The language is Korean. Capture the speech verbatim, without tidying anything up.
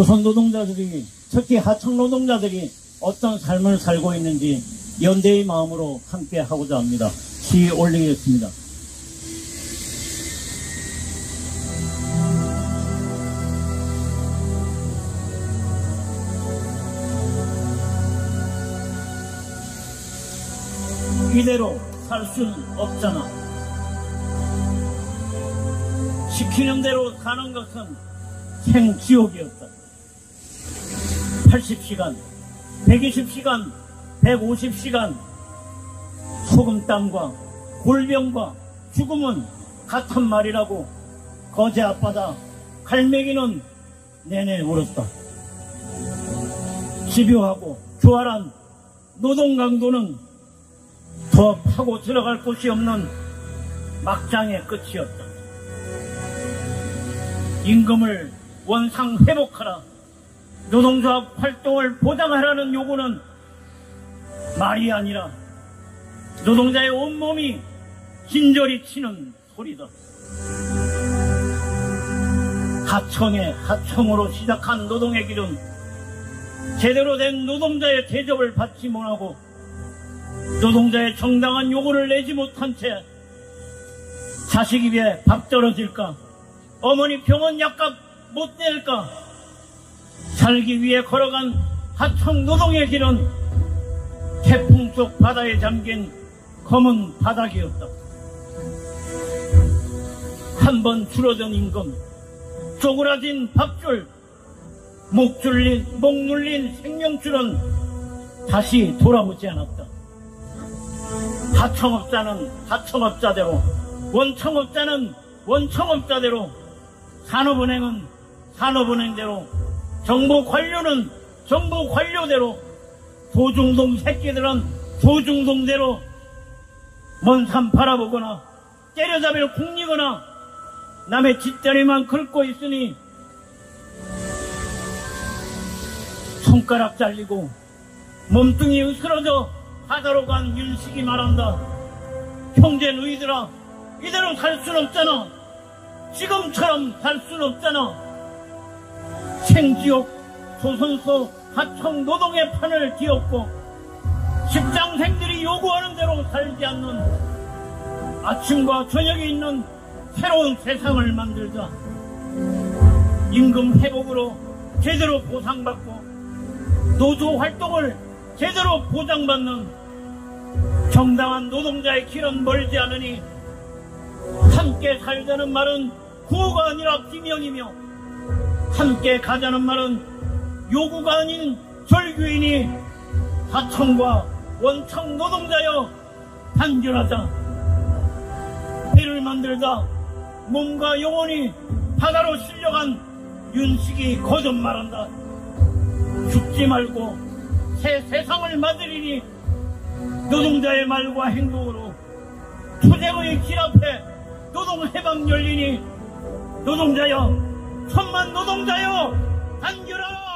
조선 노동자들이, 특히 하청 노동자들이 어떤 삶을 살고 있는지 연대의 마음으로 함께 하고자 합니다. 시 올리겠습니다. 이대로 살 순 없잖아. 시키는 대로 사는 것은 생지옥이었다. 팔십 시간, 백이십 시간, 백오십 시간 소금땀과 골병과 죽음은 같은 말이라고 거제 앞바다 갈매기는 내내 울었다. 집요하고 교활한 노동 강도는 더 파고 들어갈 곳이 없는 막장의 끝이었다. 임금을 원상 회복하라, 노동조합 활동을 보장하라는 요구는 말이 아니라 노동자의 온몸이 진저리 치는 소리다. 하청의 하청으로 시작한 노동의 길은 제대로 된 노동자의 대접을 받지 못하고 노동자의 정당한 요구를 내지 못한 채 자식 입에 밥 떨어질까, 어머니 병원 약값 못 낼까 살기 위해 걸어간 하청 노동의 길은 태풍 속 바다에 잠긴 검은 바닥이었다. 한 번 줄어든 임금, 쪼그라진 밥줄, 목 줄린, 목 눌린 생명줄은 다시 돌아오지 않았다. 하청업자는 하청업자대로, 원청업자는 원청업자대로, 산업은행은 산업은행대로, 정부 관료는 정부 관료대로, 조중동 새끼들은 조중동대로 먼 산 바라보거나 때려잡을 쿵리거나 남의 뒷다리만 긁고 있으니 손가락 잘리고 몸뚱이 으스러져 바다로 간 윤식이 말한다. 형제 너희들아, 이대로 살 순 없잖아. 지금처럼 살 순 없잖아. 생지옥 조선소 하청 노동의 판을 뒤엎고 직장생들이 요구하는 대로 살지 않는 아침과 저녁이 있는 새로운 세상을 만들자. 임금 회복으로 제대로 보상받고 노조 활동을 제대로 보장받는 정당한 노동자의 길은 멀지 않으니 함께 살자는 말은 구호가 아니라 비명이며 함께 가자는 말은 요구가 아닌 절규이니 하청과 원청 노동자여 단결하자. 배를 만들다 몸과 영혼이 바다로 실려간 윤식이 거듭 말한다. 죽지 말고 새 세상을 만들리니 노동자의 말과 행동으로 투쟁의 길 앞에 노동해방 열리니 노동자여, 천만 노동자여 단결하라.